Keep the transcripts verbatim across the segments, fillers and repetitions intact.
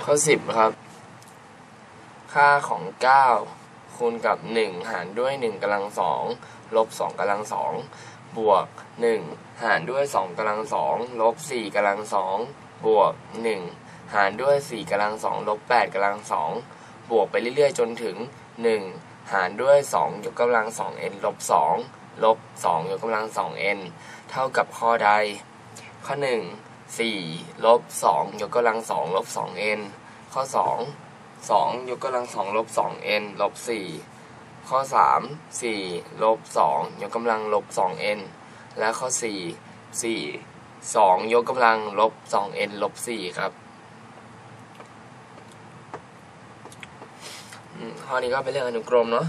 ข้อสิบครับค่าของเก้าคูณกับหนึ่งหารด้วยหนึ่งกำลังสองลบสองกำลังสองบวกหนึ่งหารด้วยสองกำลังสองลบสี่กำลังสองบวกหนึ่งหารด้วยสี่กำลังสองลบแปดกำลังสองบวกไปเรื่อยๆจนถึงหนึ่งหารด้วยสองยกกำลังสอง n ลบสองลบสองยกกำลังสอง n เท่ากับข้อใดข้อหนึ่งสี่ลบสองยกกำลังสองลบสอง n ข้อสองสองยกกำลังสองลบสอง n ลบสี่ข้อสามสี่ลบสองยกกำลังลบสอง n และข้อสี่สี่สองยกกำลังลบสอง n ลบสี่ครับข้อนี้ก็เป็นเรื่องอนุกรมเนาะ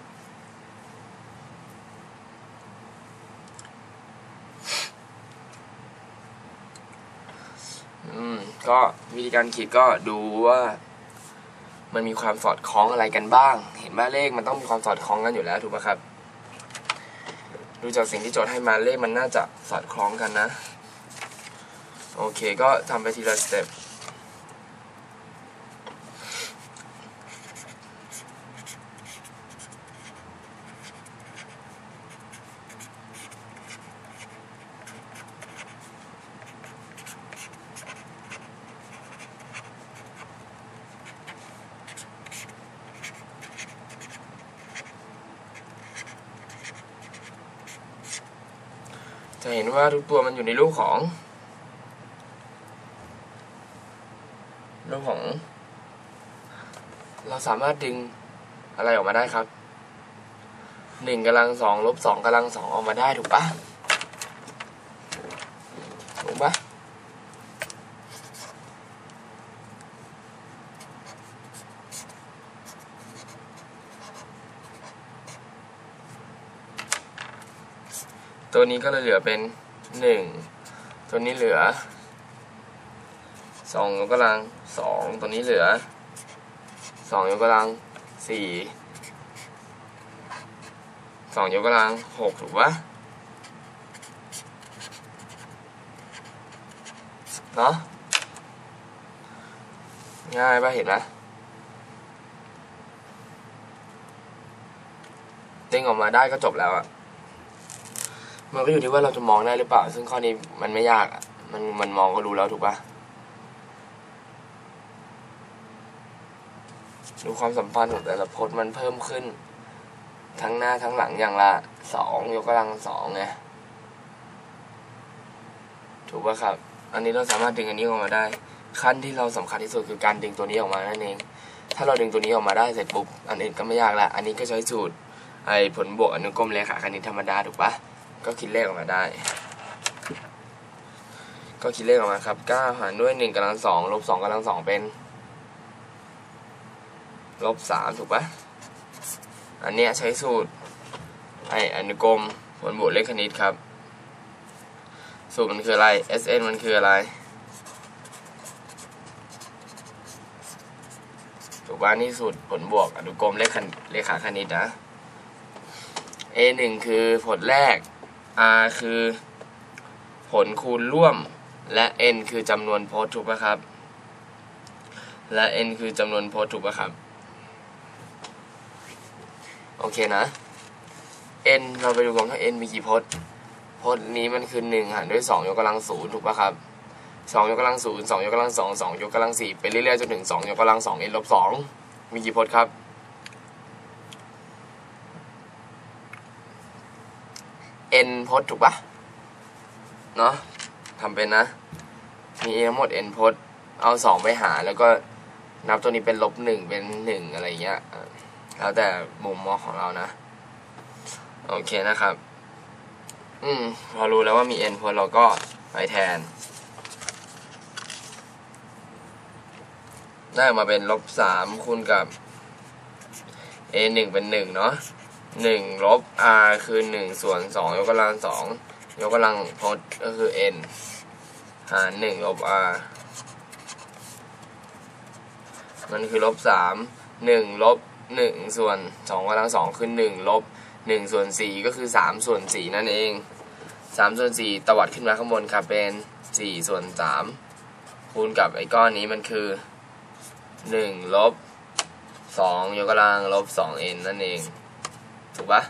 อืมก็วิธีการคิดก็ดูว่ามันมีความสอดคล้องอะไรกันบ้างเห็นว่าเลขมันต้องมีความสอดคล้องกันอยู่แล้วถูกไหมครับดูจากสิ่งที่โจทย์ให้มาเลขมันน่าจะสอดคล้องกันนะโอเคก็ทำไปทีละสเต็ปจะเห็นว่าทุกตัวมันอยู่ในรูปของรูปของเราสามารถดึงอะไรออกมาได้ครับหนึ่งกำลังสองลบสองกำลังสองออกมาได้ถูกปะถูกปะตัวนี้ก็เลยเหลือเป็นหนึ่งตัวนี้เหลือสองยกกำลังสองตัวนี้เหลือสองยกกำลังสี่สองยกกำลังหกถูกปะเนาะง่ายปะเห็นไหมดึงออกมาได้ก็จบแล้วอะมันก็อยู่ที่ว่าเราจะมองได้หรือเปล่าซึ่งข้อนี้มันไม่ยากอ่ะมันมันมองก็รู้แล้วถูกปะดูความสัมพันธ์ของแต่ละพจน์มันเพิ่มขึ้นทั้งหน้าทั้งหลังอย่างละสองยกกำลังสองไงถูกปะครับอันนี้เราสามารถดึงอันนี้ออกมาได้ขั้นที่เราสำคัญที่สุดคือการดึงตัวนี้ออกมานั่นเองถ้าเราดึงตัวนี้ออกมาได้เสร็จปุ๊บอันอื่นก็ไม่ยากละอันนี้ก็ใช้สูตรไอ้ผลบวกอนุกรมเลขาคณิตธรรมดาถูกปะก็คิดเลขออกมาได้ก็คิดเลขออกมาครับเก้าหารด้วยหนึ่งกำลังสองลบสองกำลังสองเป็นลบสามถูกปะอันเนี้ยใช้สูตรไออนุกรมผลบวกเลขคณิตครับสูตรมันคืออะไร เอส เอ็น มันคืออะไรถูกปะนี่สูตรผลบวกอนุกรมเลขเลขาคณิตนะ เอ หนึ่ง คือผลแรกR คือผลคูณร่วมและ n คือจำนวนพจน์ถูกปะครับและ n คือจำนวนพจน์ถูกปะครับโอเคนะ n เราไปดูกันว่า n มีกี่พจน์พจน์นี้มันคือหนึ่งหารด้วยสองยกกำลังศูนย์ถูกปะครับสองยกกำลังศูนย์สองยกกำลังสองสองยกกำลังสี่ไปเรื่อยๆจนถึงสองยกกำลังสอง n ลบสองมีกี่พจน์ครับn พจน์ถูกปะเนาะทำเป็นนะมีทั้งหมด n พจน์เอาสองไปหาแล้วก็นับตัวนี้เป็นลบหนึ่งเป็นหนึ่งอะไรเงี้ยแล้วแต่มุมมองของเรานะโอเคนะครับอืมพอรู้แล้วว่ามี n พจน์เราก็ไปแทนได้มาเป็นลบสามคูณกับ a หนึ่งเป็นหนึ่งเนาะหนึ่งลบ r คือหนึ่งส่วนสองยกกำลังสองยกกำลังพจน์ก็คือ n หารหนึ่งลบ r มันคือลบสามหนึ่งลบหนึ่งส่วนสองกำลังสองคือหนึ่งลบหนึ่งส่วนสี่ก็คือสามส่วนสี่นั่นเองสามส่วนสี่ตวัดขึ้นมาข้างบนครับเป็นสี่ส่วนสามคูณกับไอ้ก้อนนี้มันคือหนึ่งลบสองยกกำลังลบสองเอ็นนั่นเองถูกปะ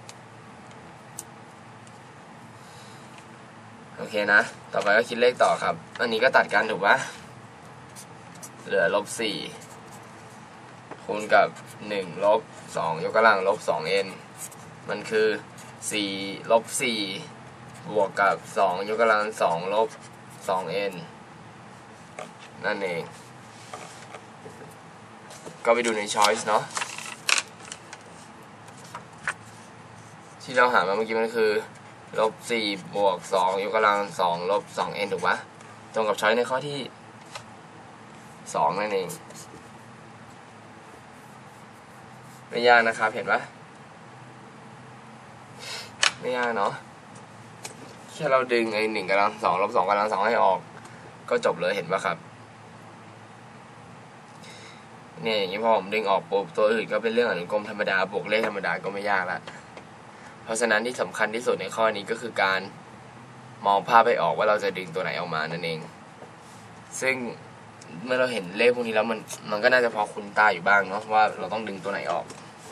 โอเคนะต่อไปก็คิดเลขต่อครับอันนี้ก็ตัดกันถูกปะเหลือลบสี่คูณกับหนึ่งลบสองยกกำลังลบสองเอ็นมันคือสี่ลบสี่บวกกับสองยกกำลังสองลบสองเอ็นนั่นเองก็ไปดูใน choice เนาะที่เราหามาเมื่อกี้มันคือลบสี่บวกสองยกกำลังสองลบสองเอ็นถูกปะตรงกับ choice ในข้อที่สองนั่นเองไม่ยากนะครับเห็นปะไม่ยากเนาะแค่เราดึงไอ้หนึ่งกำลังสองลบสองกำลังสองให้ออกก็จบเลยเห็นปะครับเนี่ยอย่างนี้พอผมดึงออกปุ๊บตัวอื่นก็เป็นเรื่องอนุกรมธรรมดาบวกเลขธรรมดาก็ไม่ยากละเพราะฉะนั้นที่สำคัญที่สุดในข้อนี้ก็คือการมองภาพให้ออกว่าเราจะดึงตัวไหนออกมานั่นเองซึ่งเมื่อเราเห็นเลขพวกนี้แล้วมันมันก็น่าจะพอคุ้นตาอยู่บ้างเนาะว่าเราต้องดึงตัวไหนออก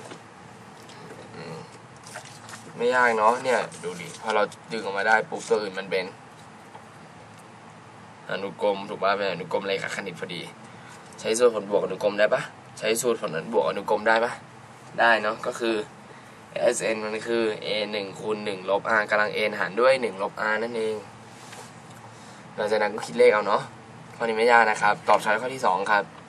ไม่ยากเนาะเนี่ยดูดิพอเราดึงออกมาได้ปุ๊บตัวอื่นมันเป็นอนุกรมถูกป่ะเป็นอนุกรมเลขาคณิตพอดีใช้สูตรผลบวกอนุกรมได้ปะใช้สูตรผลบวกอนุกรมได้ปะได้เนาะก็คือ เอส เอ็น มันคือ a หนึ่งคูณหนึ่งลบ r กำลัง n หารด้วยหนึ่งลบ r นั่นเองหลังจากนั้นก็คิดเลขเอาเนาะข้อนี้ไม่ยากนะครับตอบช้อยข้อที่สองครับ